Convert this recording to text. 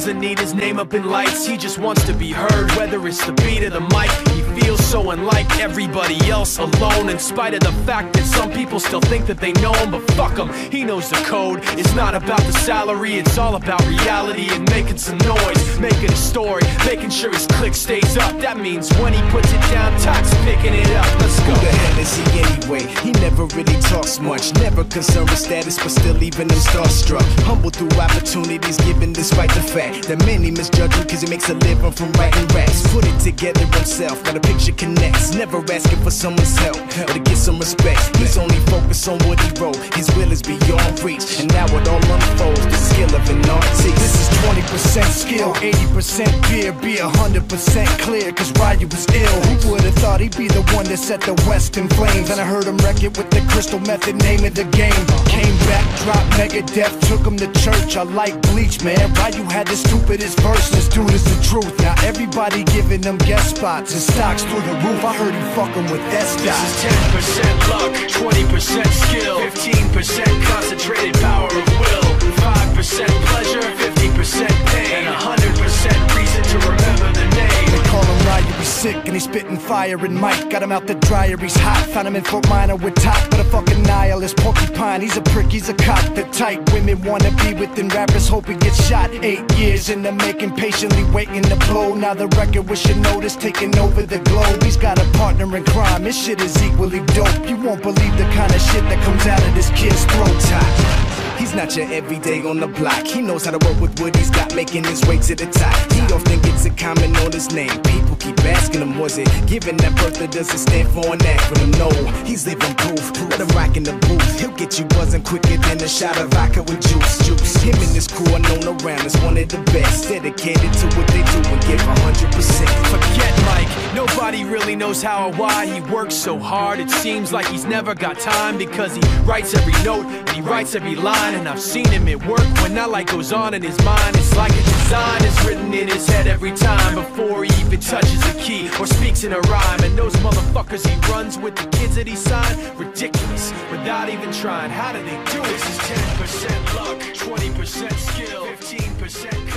doesn't need his name up in lights, he just wants to be heard, whether it's the beat or the mic. He feels so unlike everybody else, alone, in spite of the fact that some people still think that they know him. But fuck him, he knows the code. It's not about the salary, it's all about reality and making some noise, making a story, making sure his click stays up. That means when he puts it down, Tox picking it up. Let's go. Who the hell is he anyway? He never really talks much, never concerned with status, but still leaving them starstruck. Humble through opportunities given despite the fact that many misjudge him cause he makes a living from writing raps. Put it together himself, got a picture connects, never asking for someone's help or to get some respect. He's only focused on what he wrote, his will is beyond reach, and now it all unfolds, the skill of an artist. This is 20% skill, 80% fear, be 100% clear, cause Ryu was ill. Who would've thought he'd be the one that set the West in flames? And I heard him wreck it with the Crystal Method, name of the game. Came back, dropped Megadeth, took him to church. I like Bleach, man. Ryu had the stupidest verse, this dude is the truth. Now everybody giving them guest spots and stocks through the roof. I heard he fucking with S-Dot. This is 10% luck, 20% skill, 15% concentrated power of will, 5% pleasure, 50% pain, and 100% reason to remember the name. They call him Ryu, he's sick and he's spitting fire and Mike got him out the dryer, he's hot. Found him in Fort Minor with Top, but a fucking nihilist porcupine. He's a prick, he's a cock. The type women wanna be within, rappers hope he gets shot. 8 years in the making, patiently waiting to blow. Now the record with your notice taking over the globe. He's got a partner in crime, his shit is equally dope. You won't believe the kind of shit that comes out of this kid's throat. He's not your everyday on the block. He knows how to work with what he's got, making his way to the top. He often gets a comment on his name. People keep asking him, was it given that birth that doesn't stand for an acronym? No, he's living proof. Let him rock in the booth. He'll get you buzzing quicker than a shot of vodka with juice. Him and his crew are known around as one of the best, dedicated to what they do and give 100%. Forget Mike, nobody really knows how or why he works so hard. It seems like he's never got time, because he writes every note and he writes every line. And I've seen him at work when that light goes on in his mind. It's like a design is written in his head every time, before he even touches a key or speaks in a rhyme. And those motherfuckers he runs with, the kids that he signed, ridiculous, without even trying. How do they do it? This is 10% luck, 20% skill, 15%